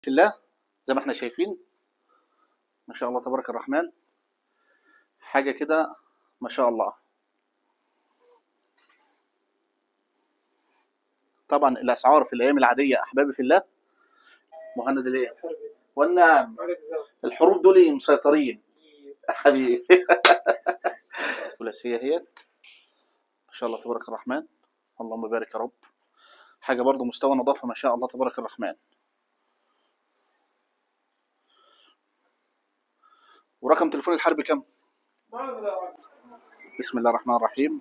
في الله زي ما احنا شايفين، ما شاء الله تبارك الرحمن، حاجة كده ما شاء الله. طبعا الأسعار في الأيام العادية أحبابي في الله مهند ليه والنعم الحروب دول مسيطرين حبيبي. ثلاثية هي ما شاء الله تبارك الرحمن، اللهم بارك يا رب. حاجة برضو مستوى نظافة ما شاء الله تبارك الرحمن. ورقم تليفون الحربي كم؟ بسم الله الرحمن الرحيم.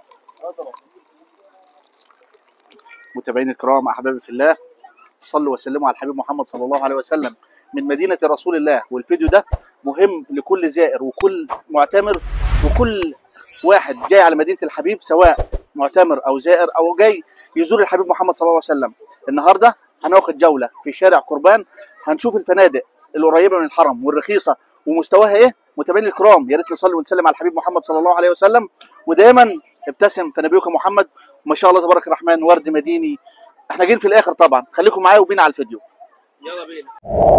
متابعين الكرام احبابي في الله، صلوا وسلموا على الحبيب محمد صلى الله عليه وسلم من مدينة رسول الله. والفيديو ده مهم لكل زائر وكل معتمر وكل واحد جاي على مدينة الحبيب، سواء معتمر او زائر او جاي يزور الحبيب محمد صلى الله عليه وسلم. النهارده هناخد جولة في شارع قربان، هنشوف الفنادق القريبة من الحرم والرخيصة ومستواها ايه. متابعين الكرام يا ريت نصلي ونسلم على الحبيب محمد صلى الله عليه وسلم، ودايما ابتسم في نبيك محمد. وما شاء الله تبارك الرحمن ورد مديني. احنا جايين في الاخر طبعا، خليكم معايا وبينا على الفيديو. يلا بينا.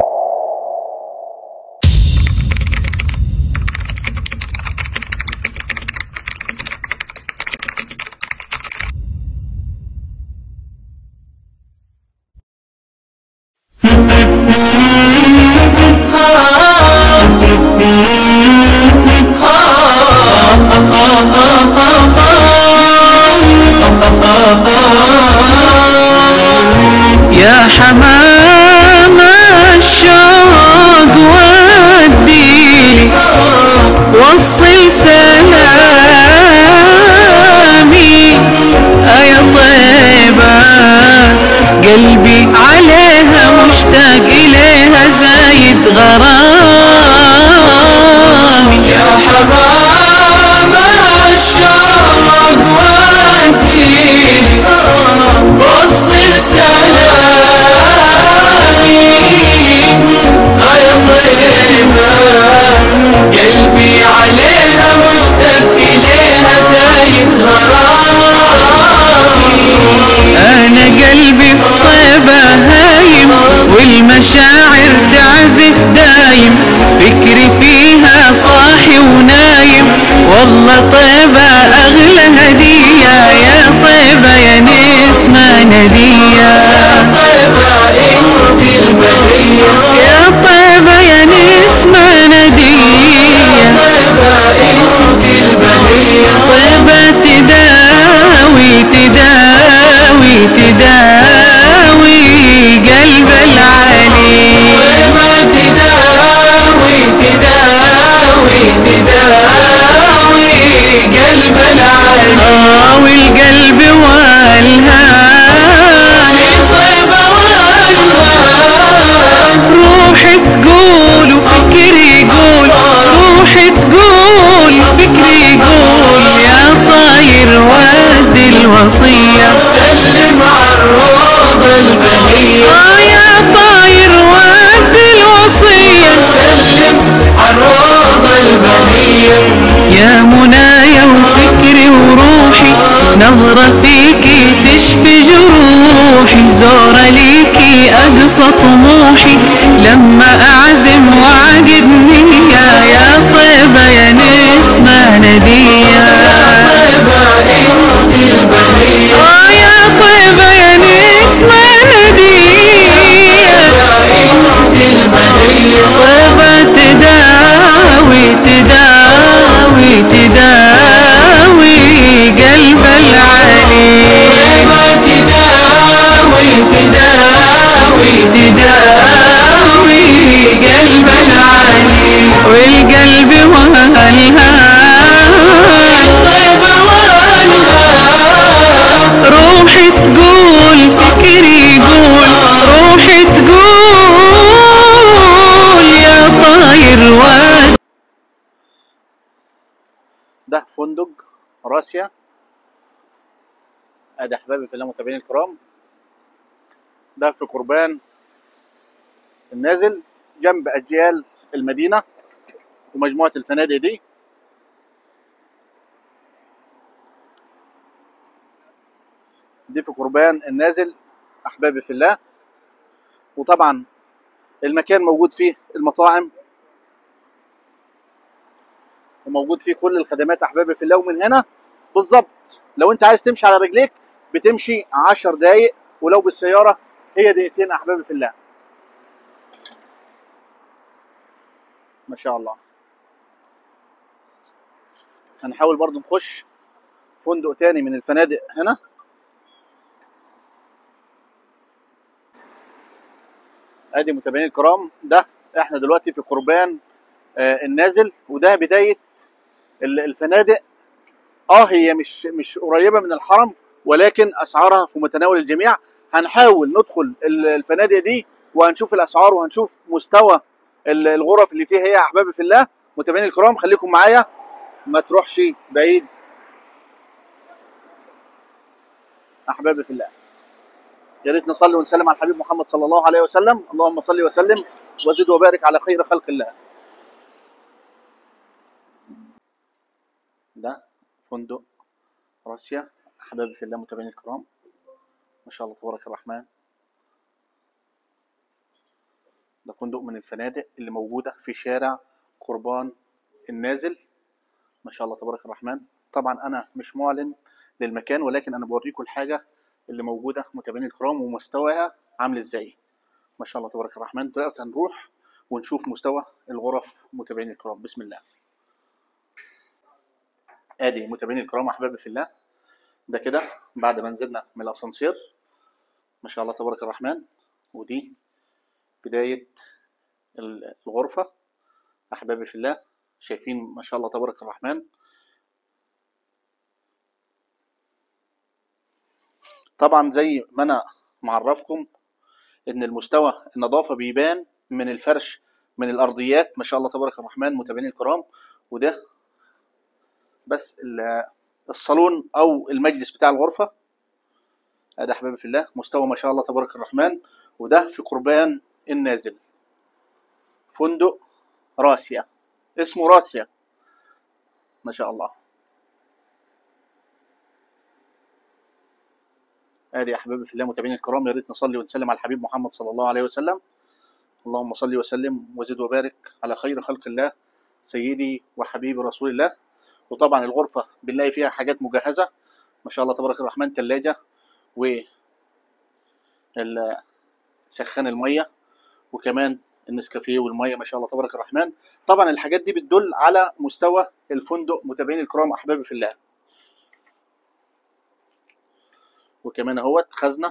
يا حمام الشوق ودي وصل سلامي يا طيبة، قلبي عليها مشتاق إليها زايد غرامي. يا حمام الشوق ودي وصل سلامي يا طيبة، قلبي عليها مشتاق إليها زايد غرامي. أنا قلبي في طيبة هايم والمشاعر تعزف دايم، فكري فيها صاحي ونايم، والله طيبة أغلى هدية، يا طيبة يا نسمة ندية، يا طيبة انت البهية، يا طيبة يا نسمة ندية، يا طيبة انت البهية، طيبة تداوي تداوي تداوي قلب العلي، طيبة تداوي تداوي تداوي قلب العلي، والقلب والهام طيبة والهام، روحي تقول وفكري يقول، روحي تقول وفكري يقول، يا طاير ودي الوصية سلم عالروض البهية، يا طاير ودي الوصية سلم عالروض البهية. يا منايا وفكري وروحي، نظرة فيكي تشفي جروحي، زورة ليكي أقصى طموحي، لما أعزم وعقد نية، يا طيبة يا نسمة ندية، يا طيبة انت البهية، يا طيبة يا نسمة ندية، انت البهية، طيبة تداوي تداوي تداوي قلب العلي، طيبة تداوي تداوي تداوي قلب العلي، والقلب والهام طيبة والهام، روحي تقول فكري يقول، روحي تقول يا طاير ود. ده فندق راسيا. ادي احبابي في الله متابعين الكرام، ده في قربان النازل جنب اجيال المدينة ومجموعة الفنادق دي. دي في قربان النازل احبابي في الله. وطبعا المكان موجود فيه المطاعم وموجود فيه كل الخدمات احبابي في الله. ومن هنا بالظبط لو انت عايز تمشي على رجليك بتمشي 10 دقايق، ولو بالسياره هي دقيقتين احبابي في الله. ما شاء الله. هنحاول برضو نخش فندق تاني من الفنادق هنا. ادي متابعين الكرام، ده احنا دلوقتي في قربان النازل، وده بدايه الفنادق. هي مش قريبه من الحرم، ولكن اسعارها في متناول الجميع. هنحاول ندخل الفنادق دي وهنشوف الاسعار وهنشوف مستوى الغرف اللي فيها. هي يا احبابي في الله متابعين الكرام خليكم معايا ما تروحش بعيد احبابي في الله. يا ريت نصلي ونسلم على الحبيب محمد صلى الله عليه وسلم. اللهم صل وسلم وزد وبارك على خير خلق الله. ده فندق راسيا احبابي في الله متابعين الكرام، ما شاء الله تبارك الرحمن. ده فندق من الفنادق اللي موجوده في شارع قربان النازل، ما شاء الله تبارك الرحمن. طبعا انا مش معلن للمكان، ولكن انا بوريكم الحاجه اللي موجوده متابعين الكرام ومستواها عامل ازاي. ما شاء الله تبارك الرحمن. دلوقتي هنروح ونشوف مستوى الغرف متابعين الكرام. بسم الله. ادي متابعين الكرام احبابي في الله، ده كده بعد ما نزلنا من الاسانسير ما شاء الله تبارك الرحمن. ودي بدايه الغرفه احبابي في الله، شايفين ما شاء الله تبارك الرحمن. طبعا زي ما انا معرفكم ان المستوى النظافه بيبان من الفرش من الارضيات، ما شاء الله تبارك الرحمن متابعين الكرام. وده بس الصالون او المجلس بتاع الغرفه. ادي احبابي في الله مستوى ما شاء الله تبارك الرحمن. وده في قربان النازل، فندق راسيا، اسمه راسيا ما شاء الله. ادي احبابي في الله متابعين الكرام، يا ريت نصلي ونسلم على الحبيب محمد صلى الله عليه وسلم. اللهم صل وسلم وزد وبارك على خير خلق الله سيدي وحبيب رسول الله. وطبعا الغرفه بنلاقي فيها حاجات مجهزه ما شاء الله تبارك الرحمن، ثلاجه و سخان الميه وكمان النسكافيه والميه ما شاء الله تبارك الرحمن. طبعا الحاجات دي بتدل على مستوى الفندق متابعين الكرام احبابي في الله. وكمان اهوت خزنه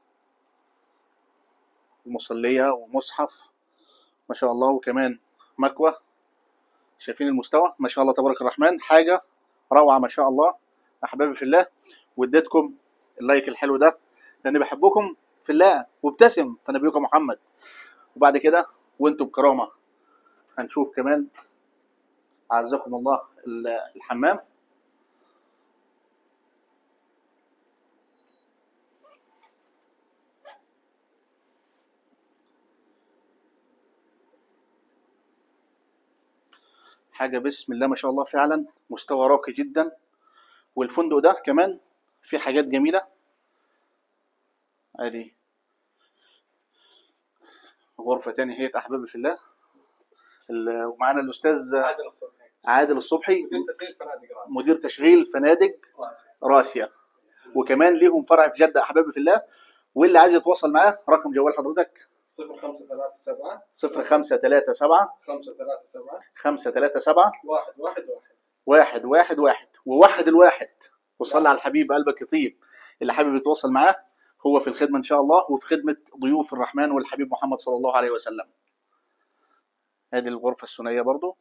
ومصليه ومصحف ما شاء الله، وكمان مكوه. شايفين المستوى ما شاء الله تبارك الرحمن، حاجه روعه ما شاء الله احبابي في الله. واديتكم اللايك الحلو ده لاني بحبكم في الله وابتسم فنبيكم محمد. وبعد كده وانتم بكرامه هنشوف كمان اعزكم الله الحمام. حاجه بسم الله ما شاء الله، فعلا مستوى راقي جدا. والفندق ده كمان فيه حاجات جميله. ادي غرفه تاني هي احبابي في الله، ومعانا الاستاذ عادل الصبحي مدير تشغيل فنادق راسيا، وكمان ليهم فرع في جده احبابي في الله. واللي عايز يتواصل معاه رقم جوال حضرتك 0537 0537 537 111 وواحد الواحد. وصلي على الحبيب قلبك يطيب. اللي حابب يتواصل معاه هو في الخدمه ان شاء الله، وفي خدمه ضيوف الرحمن والحبيب محمد صلى الله عليه وسلم. هذه الغرفه الثنائيه برضو.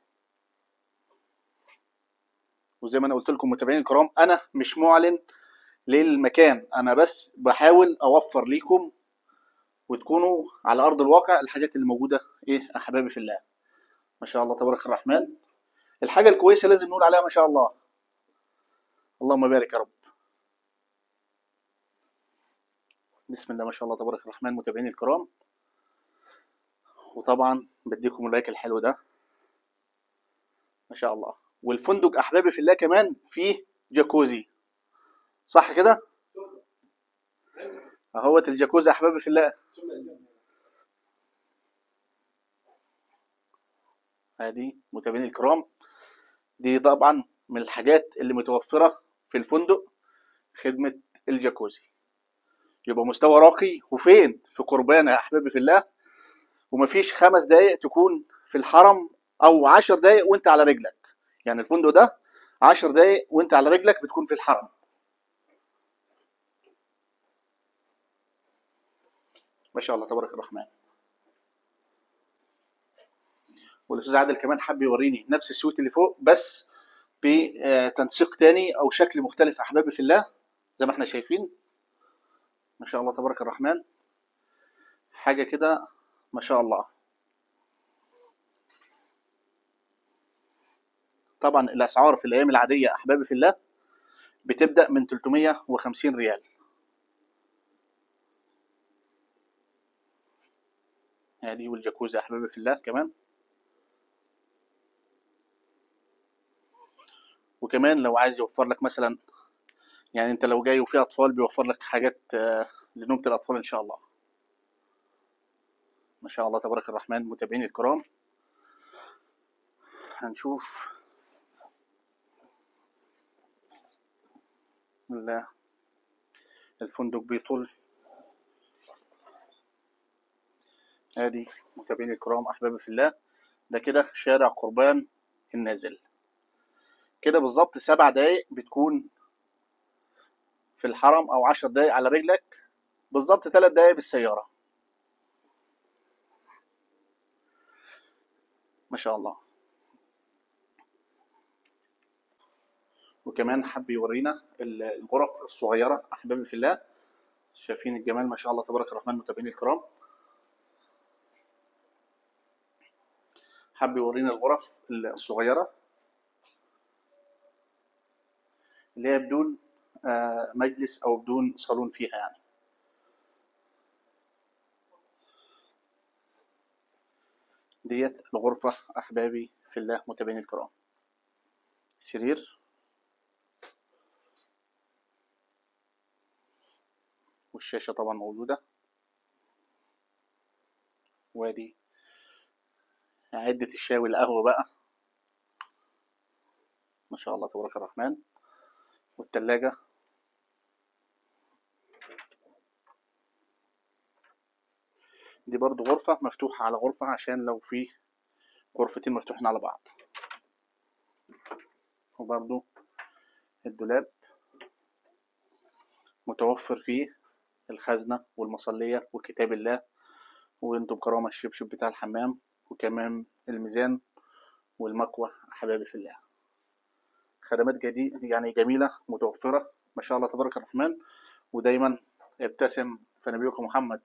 وزي ما انا قلت لكم متابعين الكرام انا مش معلن للمكان، انا بس بحاول اوفر ليكم وتكونوا على ارض الواقع الحاجات اللي موجوده ايه احبابي في الله. ما شاء الله تبارك الرحمن. الحاجه الكويسه لازم نقول عليها ما شاء الله. اللهم بارك يا رب. بسم الله ما شاء الله تبارك الرحمن متابعين الكرام. وطبعا بديكم اللايك الحلو ده ما شاء الله. والفندق احبابي في الله كمان فيه جاكوزي، صح كده؟ اهوت الجاكوزي احبابي في الله. ادي متابعيني الكرام، دي طبعا من الحاجات اللي متوفرة في الفندق، خدمة الجاكوزي. يبقى مستوى راقي، وفين؟ في قربان يا احبابي في الله. ومفيش 5 دقايق تكون في الحرم، او 10 دقايق وانت على رجلك. يعني الفندق ده 10 دقايق وانت على رجلك بتكون في الحرم. ما شاء الله تبارك الرحمن. والاستاذ عادل كمان حب يوريني نفس السويت اللي فوق، بس بتنسيق تاني او شكل مختلف احبابي في الله، زي ما احنا شايفين. ما شاء الله تبارك الرحمن، حاجه كده ما شاء الله. طبعا الاسعار في الايام العاديه احبابي في الله بتبدا من 350 ريال. هذه والجاكوزي يا احبابي في الله كمان. وكمان لو عايز يوفر لك مثلا، يعني انت لو جاي وفي اطفال بيوفر لك حاجات لنومة الاطفال ان شاء الله. ما شاء الله تبارك الرحمن. متابعيني الكرام، هنشوف الفندق بيطل. ادي متابعيني الكرام احبابي في الله، ده كده شارع قربان النازل. كده بالظبط 7 دقايق بتكون في الحرم، او 10 دقايق على رجلك، بالظبط 3 دقايق بالسيارة. ما شاء الله. وكمان حب يورينا الغرف الصغيرة احبابي في الله. شايفين الجمال ما شاء الله تبارك الرحمن متابعيني الكرام. حب يورينا الغرف الصغيرة اللي هي بدون مجلس او بدون صالون فيها يعني. ديت الغرفة احبابي في الله متابعيني الكرام. سرير، والشاشة طبعا موجودة، وادي عدة الشاي والقهوة بقى ما شاء الله تبارك الرحمن. والتلاجة، دي برضو غرفة مفتوحة على غرفة، عشان لو في غرفتين مفتوحين على بعض. وبرضو الدولاب متوفر فيه الخزنة والمصلية وكتاب الله، وانتم كرامة الشبشب بتاع الحمام، وكمان الميزان والمكوة أحبابي في الله. خدمات جديدة يعني جميلة متوفرة ما شاء الله تبارك الرحمن. ودايما ابتسم في نبيكم محمد.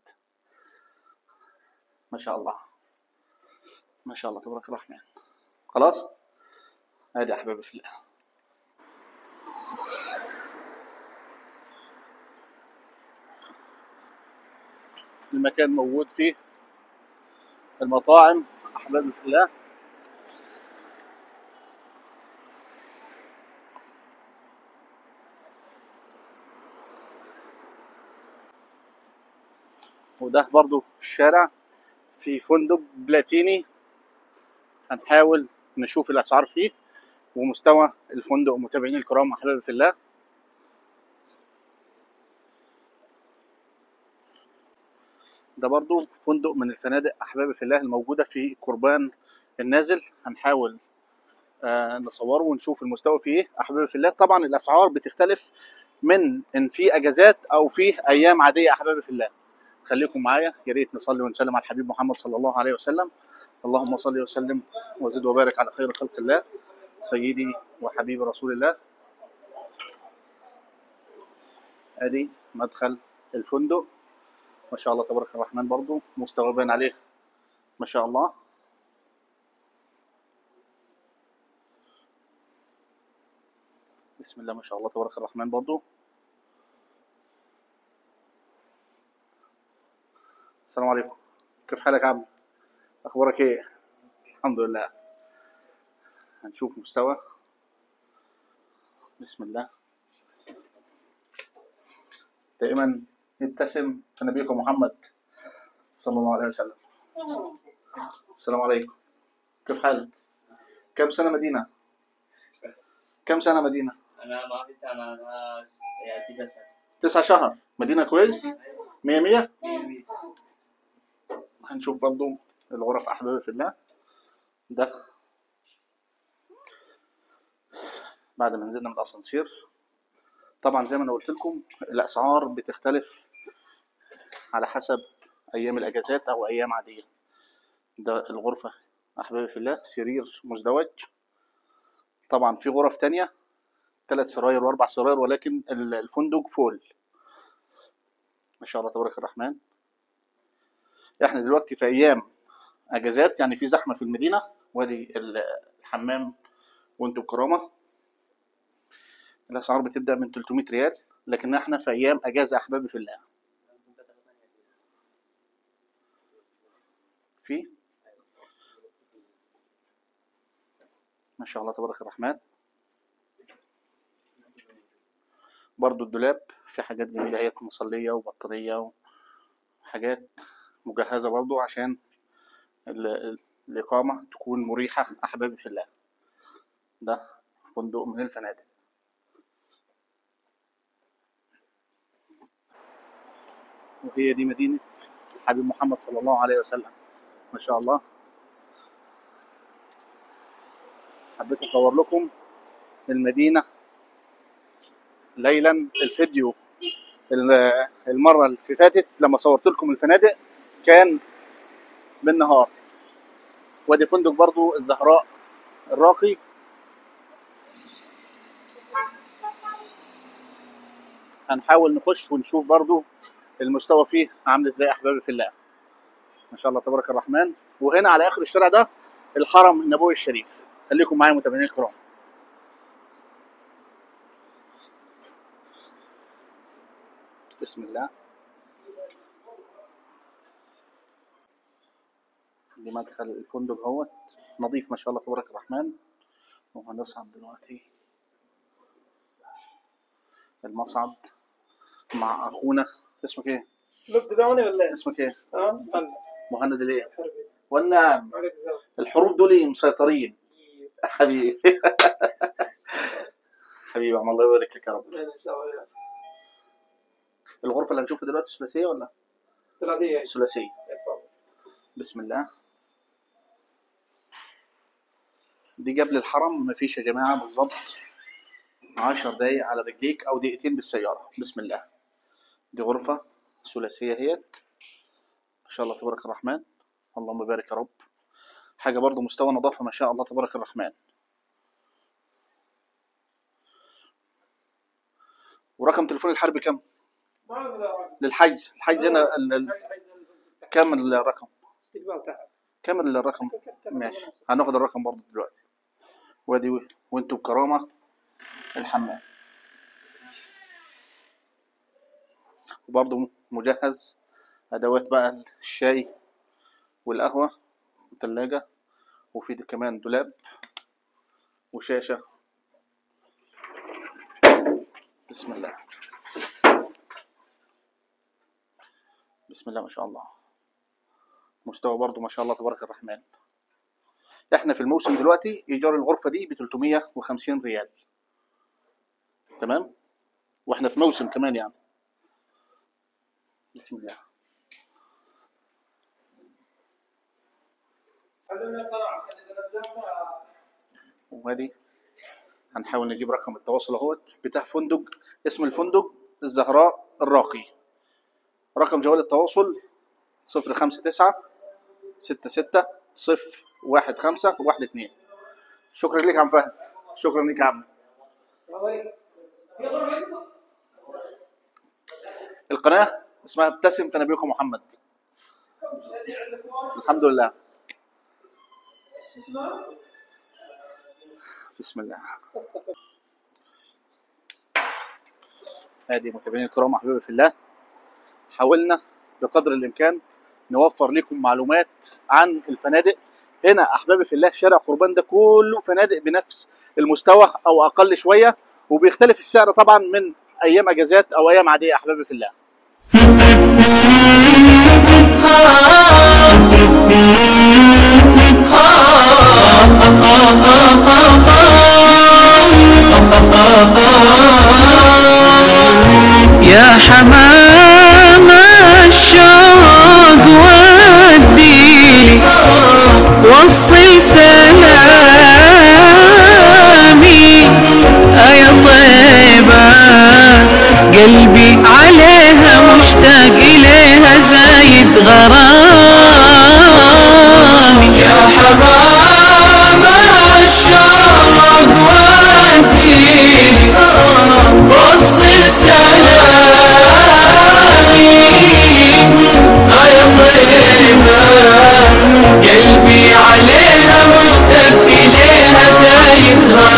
ما شاء الله ما شاء الله تبارك الرحمن. خلاص، ادي يا احبابي في الله. المكان موجود فيه المطاعم احبابي في الله. وده برضو الشارع في فندق بلاتيني، هنحاول نشوف الاسعار فيه ومستوى الفندق. متابعيني الكرام احبابي في الله، ده برضو فندق من الفنادق احبابي في الله الموجوده في قربان النازل. هنحاول نصوره ونشوف المستوى فيه ايه احبابي في الله. طبعا الاسعار بتختلف من ان في اجازات او في ايام عاديه احبابي في الله. خليكم معايا، يا ريت نصلي ونسلم على الحبيب محمد صلى الله عليه وسلم. اللهم صل وسلم وزد وبارك على خير خلق الله سيدي وحبيب رسول الله. ادي مدخل الفندق ما شاء الله تبارك الرحمن، برضو مستوى باين عليه ما شاء الله. بسم الله ما شاء الله تبارك الرحمن. برضو السلام عليكم، كيف حالك يا عم؟ اخبارك ايه؟ الحمد لله. هنشوف مستوى. بسم الله. دائما ابتسم في نبيكم محمد صلى الله عليه وسلم. السلام عليكم، كيف حالك؟ كم سنة مدينة؟ كم سنة مدينة؟ أنا ما في سنة، أنا 9 سنة. 9 شهر. مدينة كويس؟ 100 100. هنشوف برضو الغرف أحبابي في الله. ده بعد ما نزلنا من الأسانسير. طبعا زي ما أنا قلت لكم الأسعار بتختلف على حسب أيام الأجازات أو أيام عادية. ده الغرفة أحبابي في الله، سرير مزدوج. طبعا في غرف تانية 3 سراير و4 سراير، ولكن الفندق فول ما شاء الله تبارك الرحمن. احنا دلوقتي في ايام اجازات، يعني في زحمه في المدينه. وادي الحمام وانتم بكرامه. الاسعار بتبدا من 300 ريال، لكن احنا في ايام اجازه احبابي في الله. في ما شاء الله تبارك الرحمن. برضو الدولاب في حاجات جميله، هي مصليه وبطاريه وحاجات مجهزه برضو عشان الإقامة تكون مريحة أحبابي في الله. ده فندق من الفنادق. وهي دي مدينة الحبيب محمد صلى الله عليه وسلم ما شاء الله. حبيت أصور لكم المدينة ليلا. الفيديو المرة اللي فاتت لما صورت لكم الفنادق كان بالنهار. وادي فندق برضو الزهراء الراقي. هنحاول نخش ونشوف برضو المستوى فيه عامل ازاي احبابي في الله ما شاء الله تبارك الرحمن. وهنا على اخر الشارع ده الحرم النبوي الشريف. خليكم معايا متابعين الكرام. بسم الله. دي مدخل الفندق اهوت، نظيف ما شاء الله تبارك الرحمن. وهنصعد دلوقتي المصعد مع اخونا. اسمك ايه؟ بدوني ولا اسمك ايه؟ مهند. مهند الايه؟ والنعم. الحروب دول مسيطرين. حبيبي حبيبي عم الله يبارك لك يا رب. الغرفه اللي هنشوفها دلوقتي ثلاثيه ولا؟ ثلاثيه. ثلاثيه. بسم الله. دي قبل الحرم مفيش يا جماعه، بالظبط 10 دقايق على رجليك او دقيقتين بالسياره. بسم الله. دي غرفه ثلاثيه اهيت ما شاء الله تبارك الرحمن. اللهم بارك يا رب. حاجه برضو مستوى نظافه ما شاء الله تبارك الرحمن. ورقم تليفون الحربي كم؟ للحجز. الحجز هنا كامل الرقم. استقبال تحت. كامل الرقم. ماشي، هناخد الرقم برضو دلوقتي. وادي وانتوا بكرامه الحمام. وبرضو مجهز ادوات بقى الشاي والقهوه وثلاجه. وفي كمان دولاب وشاشه. بسم الله. بسم الله ما شاء الله. مستوى برضو ما شاء الله تبارك الرحمن. احنا في الموسم دلوقتي ايجار الغرفه دي ب 350 ريال. تمام. واحنا في موسم كمان يعني. بسم الله. وادي هنحاول نجيب رقم التواصل اهوت بتاع فندق. اسم الفندق الزهراء الراقي. رقم جوال التواصل 059 66 015 12. شكرا لك يا عم فهد. شكرا لك يا عم. القناة اسمها ابتسم في نبيكم محمد. الحمد لله. بسم الله. هذه متابعين الكرام احبابي في الله، حاولنا بقدر الامكان نوفر لكم معلومات عن الفنادق هنا احبابي في الله. شارع قربان ده كله فنادق بنفس المستوى او اقل شويه، وبيختلف السعر طبعا من ايام اجازات او ايام عاديه احبابي في الله. وصل سلامي يا طيبة قلبي عليها مشتاق إليها زايد غرامي يا حمام الشوق وديني وصل سلامي يا طيبة قلبي عليها مشتاق إليها زايد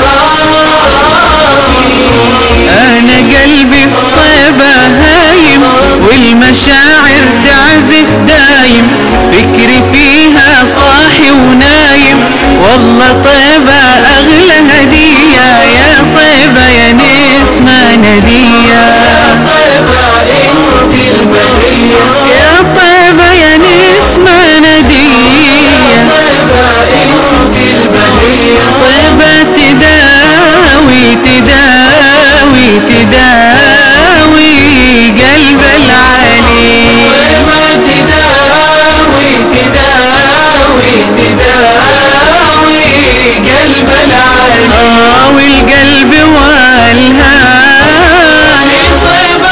غرامي. أنا قلبي في طيبة هايم والمشاعر تعزف دايم فكري فيها صاحي ونايم والله طيبة أغلى هدية يا طيبة يا نسمة ندية طيبة انت البهية يا طيبة يا نسمة ندية طيبة انت البهية طيبة تداوي تداوي تداوي قلب العلي طيبة تداوي تداوي تداوي قلب العالي والقلب والهان طيبة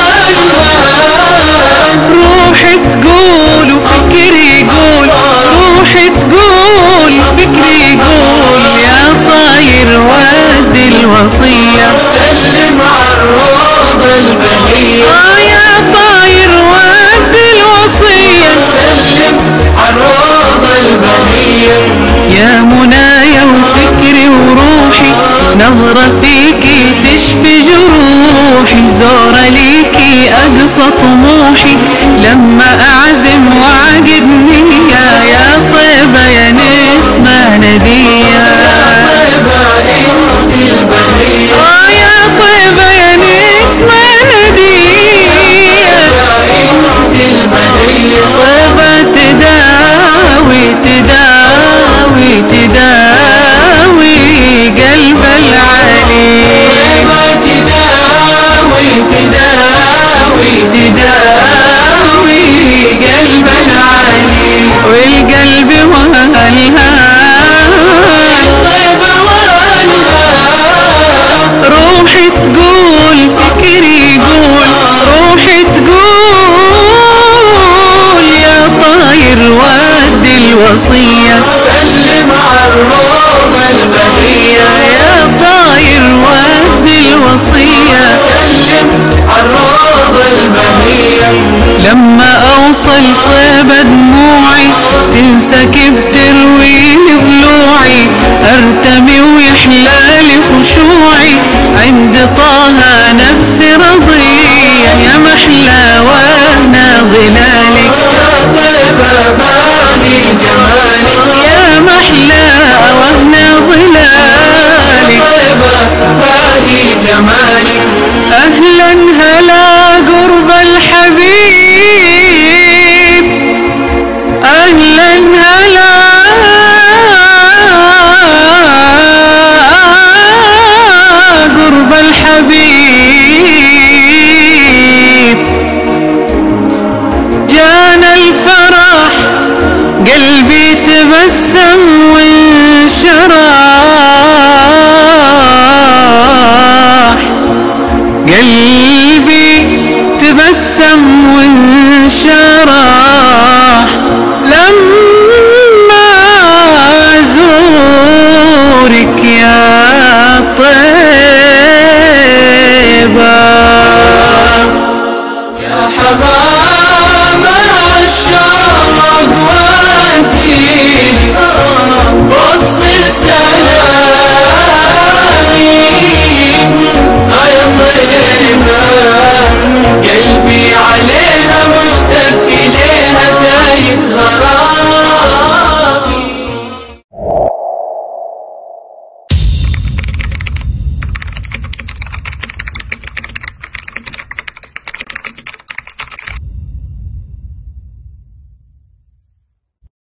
والهان روحي تقول وفكري يقول روحي تقول وفكري يقول يا طاير ود الوصية سلم عالروضة البهية يا طاير ود الوصية سلم عالروضة البهية يا منايا وفكري وروحي نظرة فيكي تشفي جروحي زورة ليكي أقصى طموحي لما أعزم وعقد نية يا طيبة يا نسمة ندية طيبة انت البهية يا طيبة يا نسمة ندية انت البهية طيبة تداوي تداوي تداوي قلب العلي طيبة تداوي تداوي تداوي قلب العالي والقلب والهان طيبة والهان روحي تقول فكري يقول روحي تقول يا طاير ود الوصية سلم عالروضة البهية يا طاير ود الوصية سلم عالروضة البهية لما أوصل طيبة دموعي